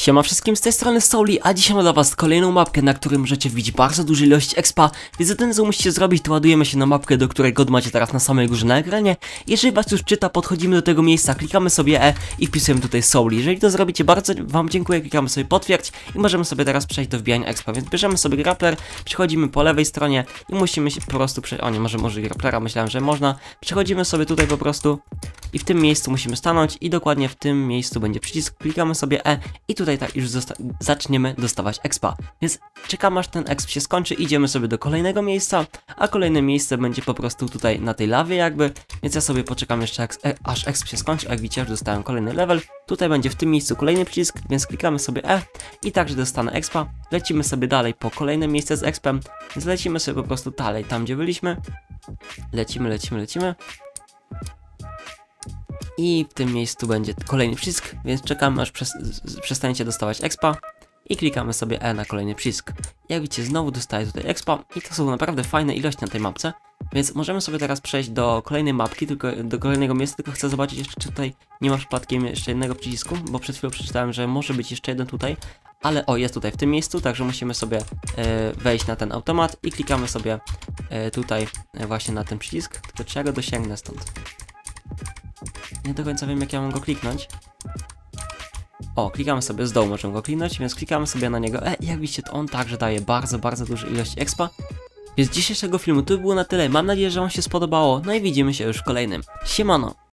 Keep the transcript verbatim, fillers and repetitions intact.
Siema wszystkim, z tej strony Souli, a dzisiaj mam dla was kolejną mapkę, na której możecie widzieć bardzo duże ilości expa. Więc jedyne co musicie zrobić, to ładujemy się na mapkę, do której kod macie teraz na samej górze na ekranie. Jeżeli was już czyta, podchodzimy do tego miejsca, klikamy sobie E i wpisujemy tutaj Souli. Jeżeli to zrobicie, bardzo wam dziękuję, klikamy sobie potwierdź i możemy sobie teraz przejść do wbijania expa. Więc bierzemy sobie grappler, przechodzimy po lewej stronie i musimy się po prostu przejść. O nie, może może grapplera, myślałem, że można. Przechodzimy sobie tutaj po prostu i w tym miejscu musimy stanąć i dokładnie w tym miejscu będzie przycisk, klikamy sobie E i tutaj tak już zaczniemy dostawać expa. Więc czekamy aż ten exp się skończy, idziemy sobie do kolejnego miejsca, a kolejne miejsce będzie po prostu tutaj na tej lawie jakby, więc ja sobie poczekam jeszcze ex e aż exp się skończy. Jak widzicie, już dostałem kolejny level, tutaj będzie w tym miejscu kolejny przycisk, więc klikamy sobie E i także dostanę expa. Lecimy sobie dalej po kolejne miejsce z expem, więc lecimy sobie po prostu dalej, tam gdzie byliśmy, lecimy, lecimy, lecimy. I w tym miejscu będzie kolejny przycisk, więc czekamy aż przes przestaniecie dostawać expa i klikamy sobie E na kolejny przycisk. Jak widzicie, znowu dostaję tutaj expa i to są naprawdę fajne ilości na tej mapce, więc możemy sobie teraz przejść do kolejnej mapki, tylko do kolejnego miejsca, tylko chcę zobaczyć jeszcze, czy tutaj nie ma przypadkiem jeszcze jednego przycisku, bo przed chwilą przeczytałem, że może być jeszcze jeden tutaj, ale o, jest tutaj w tym miejscu, także musimy sobie e, wejść na ten automat i klikamy sobie e, tutaj e, właśnie na ten przycisk, tylko czy ja go dosięgnę stąd? Nie do końca wiem, jak ja mam go kliknąć. O, klikamy sobie z dołu, możemy go kliknąć, więc klikamy sobie na niego. E, jak widzicie, to on także daje bardzo, bardzo dużą ilość expa. Więc z dzisiejszego filmu to by było na tyle. Mam nadzieję, że wam się spodobało. No i widzimy się już w kolejnym. Siemano!